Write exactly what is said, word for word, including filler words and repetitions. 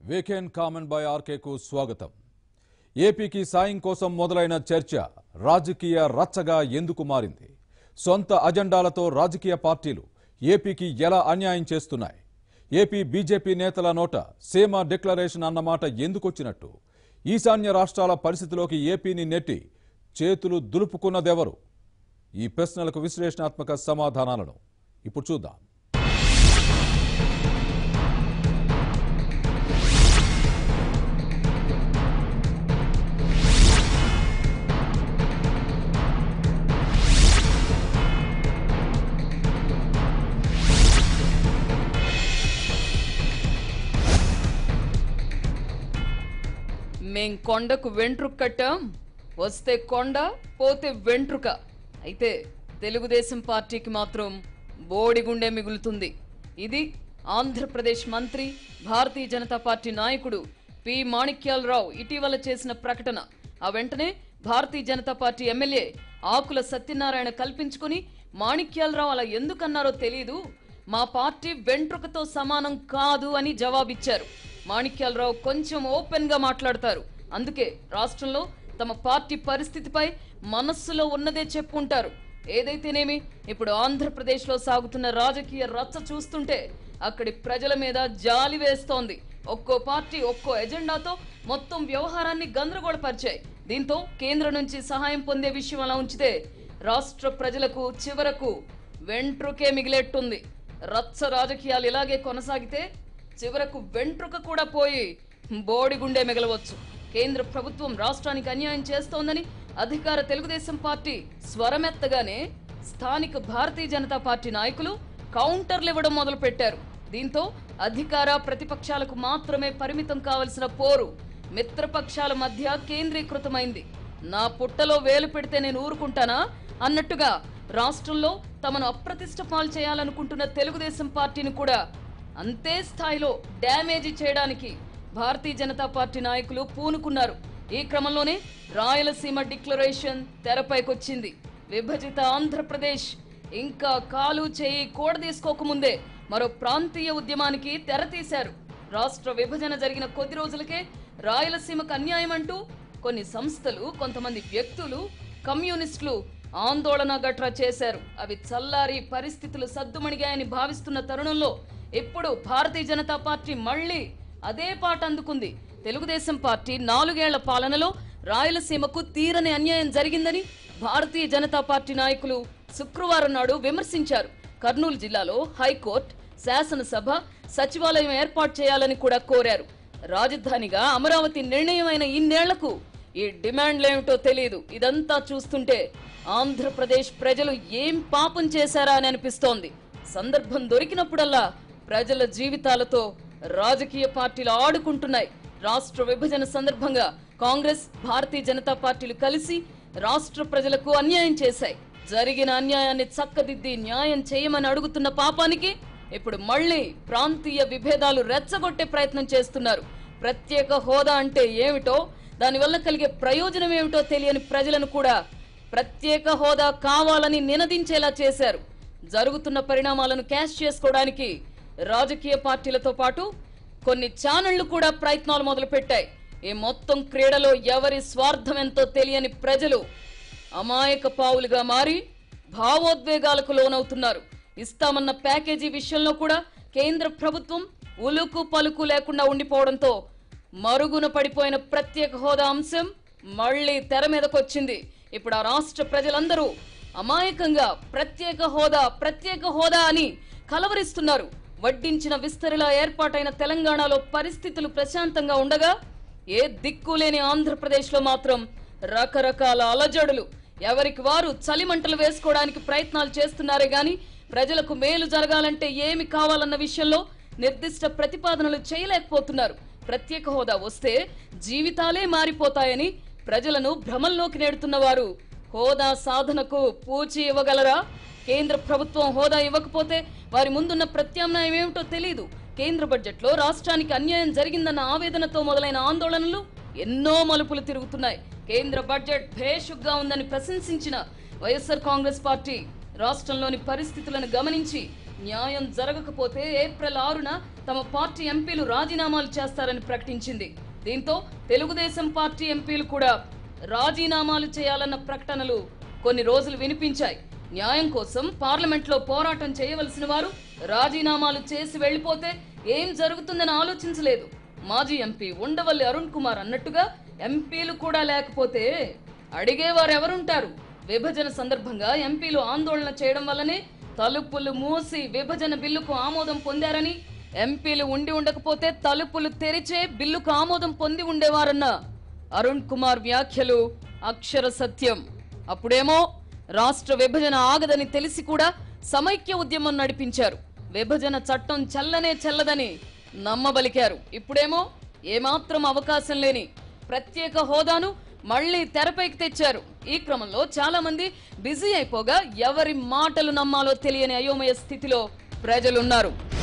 Weekend comment by ఆర్కేకు స్వాగతం. ఏపీకి సాయం కోసం మొదలైన చర్చ రాజకీయ రచ్చగా ఎందుకు మారింది? సొంత అజెండాలతో రాజకీయ పార్టీలు ఏపీకి ఎలా అన్యాయం చేస్తున్నాయి? ఏపీ బీజేపీ నేతల నోట సీమ డిక్లరేషన్ అన్నమాట ఎందుకొచ్చినట్టు? ఈశాన్య రాష్ట్రాల పరిస్థితిలోకి ఏపీని నెట్టి చేతులు దులుపుకున్నదెవరు? ఈ ప్రశ్నలకు విశ్లేషణాత్మక సమాధానాలను ఇప్పుడు చూద్దాం. మేం కొండకు వెంట్రుక కట్టాం, వస్తే కొండ పోతే వెంట్రుక. అయితే తెలుగుదేశం పార్టీకి మాత్రం బోడిగుండె మిగులుతుంది. ఇది ఆంధ్రప్రదేశ్ మంత్రి, భారతీయ జనతా పార్టీ నాయకుడు పి మాణిక్యాలరావు ఇటీవల చేసిన ప్రకటన. ఆ వెంటనే భారతీయ జనతా పార్టీ ఎమ్మెల్యే ఆకుల సత్యనారాయణ కల్పించుకుని మాణిక్యాలరావు అలా ఎందుకన్నారో తెలియదు, మా పార్టీ వెంట్రుకతో సమానం కాదు అని జవాబిచ్చారు. మాణిక్యాలరావు కొంచెం ఓపెన్ గా మాట్లాడతారు. అందుకే రాష్ట్రంలో తమ పార్టీ పరిస్థితిపై మనస్సులో ఉన్నదే చెప్పుకుంటారు. ఏదైతేనేమి ఇప్పుడు ఆంధ్రప్రదేశ్ లో సాగుతున్న రాజకీయ రచ్చ చూస్తుంటే అక్కడి ప్రజల మీద జాలి వేస్తోంది. ఒక్కో పార్టీ ఒక్కో ఎజెండాతో మొత్తం వ్యవహారాన్ని గందరగోళపరిచాయి. దీంతో కేంద్రం నుంచి సహాయం పొందే విషయం అలా ఉంచితే రాష్ట్ర ప్రజలకు చివరకు వెంట్రుకే మిగిలేట్టుంది. రచ్చ రాజకీయాలు ఇలాగే కొనసాగితే చివరకు వెంట్రుక కూడా పోయి బోడిగుండె మిగలవచ్చు. కేంద్ర ప్రభుత్వం రాష్ట్రానికి అన్యాయం చేస్తోందని అధికార తెలుగుదేశం పార్టీ స్వరమెత్తగానే స్థానిక భారతీయ జనతా పార్టీ నాయకులు కౌంటర్లు ఇవ్వడం మొదలు పెట్టారు. దీంతో అధికార ప్రతిపక్షాలకు మాత్రమే పరిమితం కావలసిన పోరు మిత్రపక్షాల మధ్య కేంద్రీకృతమైంది. నా పుట్టలో వేలు పెడితే నేను ఊరుకుంటానా అన్నట్టుగా రాష్ట్రంలో తమను అప్రతిష్ట పాలు చేయాలనుకుంటున్న తెలుగుదేశం పార్టీని కూడా అంతే స్థాయిలో డ్యామేజీ చేయడానికి భారతీయ జనతా పార్టీ నాయకులు పూనుకున్నారు. ఈ క్రమంలోనే రాయలసీమ డిక్లరేషన్ తెరపైకొచ్చింది. విభజిత ఆంధ్రప్రదేశ్ ఇంకా కాలు చేయి కూడదీసుకోకముందే మరో ప్రాంతీయ ఉద్యమానికి తెరతీశారు. రాష్ట్ర విభజన జరిగిన కొద్ది రోజులకే రాయలసీమకు అన్యాయం అంటూ కొన్ని సంస్థలు, కొంతమంది వ్యక్తులు, కమ్యూనిస్టులు ఆందోళన గట్రా చేశారు. అవి చల్లారి పరిస్థితులు సద్దుమణిగాయని భావిస్తున్న తరుణంలో ఇప్పుడు భారతీయ జనతా పార్టీ మళ్లీ అదే పాట అందుకుంది. తెలుగుదేశం పార్టీ నాలుగేళ్ల పాలనలో రాయలసీమకు తీరని అన్యాయం జరిగిందని భారతీయ జనతా పార్టీ నాయకులు శుక్రవారం నాడు విమర్శించారు. కర్నూలు జిల్లాలో హైకోర్టు, శాసనసభ, సచివాలయం ఏర్పాటు చేయాలని కూడా కోరారు. రాజధానిగా అమరావతి నిర్ణయమైన ఇన్నేళ్లకు ఈ డిమాండ్లేమిటో తెలియదు. ఇదంతా చూస్తుంటే ఆంధ్రప్రదేశ్ ప్రజలు ఏం పాపం చేశారా అని అనిపిస్తోంది. సందర్భం దొరికినప్పుడల్లా ప్రజల జీవితాలతో రాజకీయ పార్టీలు ఆడుకుంటున్నాయి. రాష్ట్ర విభజన సందర్భంగా కాంగ్రెస్, భారతీయ జనతా పార్టీలు కలిసి రాష్ట్ర ప్రజలకు అన్యాయం చేశాయి. జరిగిన అన్యాయాన్ని చక్కదిద్ది న్యాయం చేయమని అడుగుతున్న పాపానికి ఇప్పుడు మళ్లీ ప్రాంతీయ విభేదాలు రెచ్చగొట్టే ప్రయత్నం చేస్తున్నారు. ప్రత్యేక హోదా అంటే ఏమిటో, దానివల్ల కలిగే ప్రయోజనం ఏమిటో తెలియని ప్రజలను కూడా ప్రత్యేక హోదా కావాలని నినదించేలా చేశారు. జరుగుతున్న పరిణామాలను క్యాష్ చేసుకోవడానికి రాజకీయ పార్టీలతో పాటు కొన్ని ఛానళ్లు కూడా ప్రయత్నాలు మొదలుపెట్టాయి. ఈ మొత్తం క్రీడలో ఎవరి స్వార్థం ఎంతో తెలియని ప్రజలు అమాయక పావులుగా మారి భావోద్వేగాలకు లోనవుతున్నారు. ఇస్తామన్న ప్యాకేజీ విషయంలో కూడా కేంద్ర ప్రభుత్వం ఉలుకు పలుకు లేకుండా ఉండిపోవడంతో మరుగున పడిపోయిన ప్రత్యేక హోదా అంశం మళ్లీ తెర మీదకొచ్చింది. ఇప్పుడు ఆ రాష్ట్ర ప్రజలందరూ అమాయకంగా ప్రత్యేక హోదా ప్రత్యేక హోదా అని కలవరిస్తున్నారు. వడ్డించిన విస్తరిలా ఏర్పాటైన తెలంగాణలో పరిస్థితులు ప్రశాంతంగా ఉండగా ఏ దిక్కులేని ఆంధ్రప్రదేశ్ లో మాత్రం రకరకాల అలజడులు, ఎవరికి వారు చలిమంటలు వేసుకోవడానికి ప్రయత్నాలు చేస్తున్నారే గాని ప్రజలకు మేలు జరగాలంటే ఏమి కావాలన్న విషయంలో నిర్దిష్ట ప్రతిపాదనలు చేయలేకపోతున్నారు. ప్రత్యేక హోదా వస్తే జీవితాలే మారిపోతాయని ప్రజలను భ్రమంలోకి నెడుతున్న వారు హోదా సాధనకు పూచి ఇవ్వగలరా? కేంద్ర ప్రభుత్వం హోదా ఇవ్వకపోతే వారి ముందున్న ప్రత్యామ్నాయం ఏమిటో తెలియదు. కేంద్ర బడ్జెట్ లో రాష్ట్రానికి అన్యాయం జరిగిందన్న ఆవేదనతో మొదలైన ఆందోళనలు ఎన్నో మలుపులు తిరుగుతున్నాయి. కేంద్ర బడ్జెట్ భేషుగ్గా ఉందని ప్రశంసించిన వైఎస్ఆర్ కాంగ్రెస్ పార్టీ రాష్ట్రంలోని పరిస్థితులను గమనించి న్యాయం జరగకపోతే ఏప్రిల్ ఆరున తమ పార్టీ ఎంపీలు రాజీనామాలు చేస్తారని ప్రకటించింది. దీంతో తెలుగుదేశం పార్టీ ఎంపీలు కూడా రాజీనామాలు చేయాలన్న ప్రకటనలు కొన్ని రోజులు వినిపించాయి. న్యాయం కోసం పార్లమెంట్లో పోరాటం చేయవలసిన వారు రాజీనామాలు చేసి వెళ్లిపోతే ఏం జరుగుతుందని ఆలోచించలేదు. మాజీ ఎంపీ ఉండవల్లి అరుణ్ కుమార్ అన్నట్టుగా ఎంపీలు కూడా లేకపోతే అడిగేవారు ఎవరుంటారు? విభజన సందర్భంగా ఎంపీలు ఆందోళన చేయడం వల్లనే తలుపులు మూసి విభజన బిల్లుకు ఆమోదం పొందారని, ఎంపీలు ఉండి ఉండకపోతే తలుపులు తెరిచే బిల్లుకు ఆమోదం పొంది ఉండేవారన్న అరుణ్ కుమార్ వ్యాఖ్యలు అక్షర సత్యం. అప్పుడేమో రాష్ట్ర విభజన ఆగదని తెలిసి కూడా సమైక్య ఉద్యమం నడిపించారు. విభజన చట్టం చెల్లనే చెల్లదని నమ్మబలికారు. ఇప్పుడేమో ఏమాత్రం అవకాశం లేని ప్రత్యేక హోదాను మళ్లీ తెరపైకి తెచ్చారు. ఈ క్రమంలో చాలా మంది బిజీ అయిపోగా ఎవరి మాటలు నమ్మాలో తెలియని అయోమయ స్థితిలో ప్రజలున్నారు.